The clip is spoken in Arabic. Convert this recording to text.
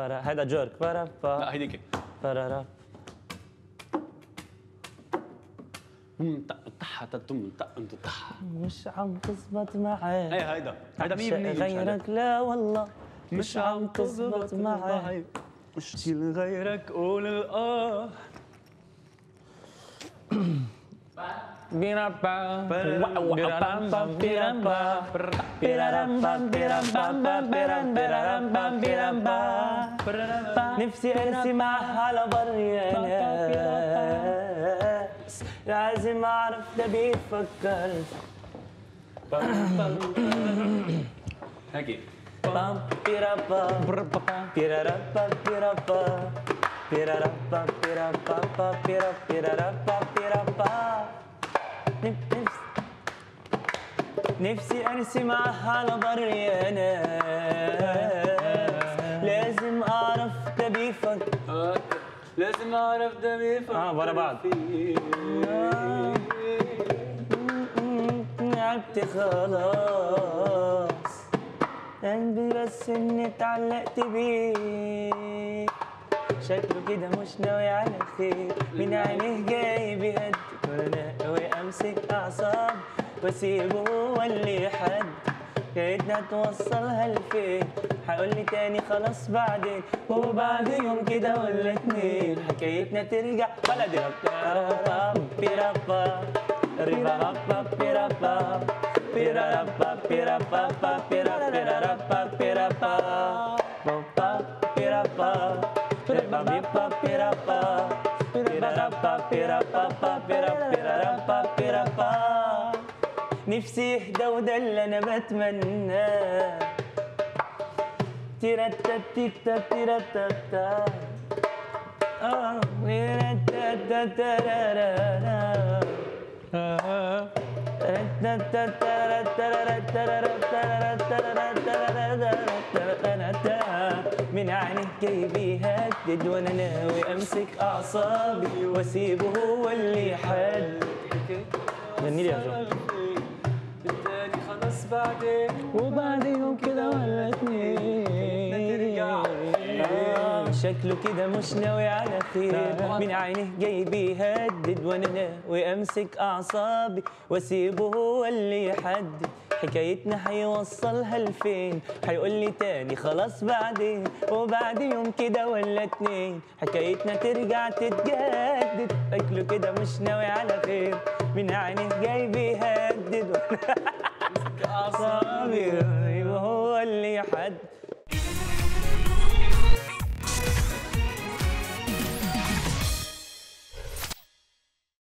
هيدا جورك برا لا هيديك برا مش عم تزبط معي. ايه هيدا 100% غيرك لا والله مش عم تزبط معي. مش غيرك قول الآه. نفسي ارسي معها على بر يا ناس لازم اعرف ده بيفكر هيك بام بيرا بام بيرا با بيرا با بيرا با بيرا با بيرا بيرا با بيرا با. نفسي ارسي معها على بر يا ناس لازم اعرف ده بيفكر لازم اعرف ده بيفكر ورا بعض. تعبت خلاص قلبي بس اني اتعلقت بيه شكله كده مش ناوي على خير من عينيه جاي بيهد وانا ناوي امسك اعصاب واسيبه هو اللي يحد. حكايتنا توصلها لفين هيقول لي تاني خلاص بعدين وبعد يوم كده ولا اتنين حكايتنا ترجع بلدي رابا بيرابا ريبابا بيرابا بيرابا بيرابا بيرابا بيرابا بابا بيرابا بيرابا بيرابا بيرابا بيرابا بيرابا بيرابا. نفسي يهدى وده اللي انا بتمناه. تيراتاتيتا تيراتاتا من عينه جاي بيهدد وانا ناوي امسك اعصابي واسيبه هو اللي يحدد. غني لي يا جو. التاني خلاص بعدين وبعد يوم كده ولا اتنين شكله كده مش ناوي على خير من عينه جاي بيهدد وانا ناوي امسك اعصابي واسيبه هو اللي يحدد. حكايتنا هيوصلها لفين هيقول لي تاني خلاص بعدين وبعد يوم كده ولا اتنين حكايتنا ترجع تتجدد. شكله كده مش ناوي على خير من عينه جاي بيهدد اعصابي وهو اللي يحد.